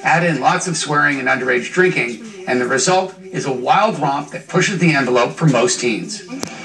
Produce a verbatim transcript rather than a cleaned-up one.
Add in lots of swearing and underage drinking, and the result is a wild romp that pushes the envelope for most teens.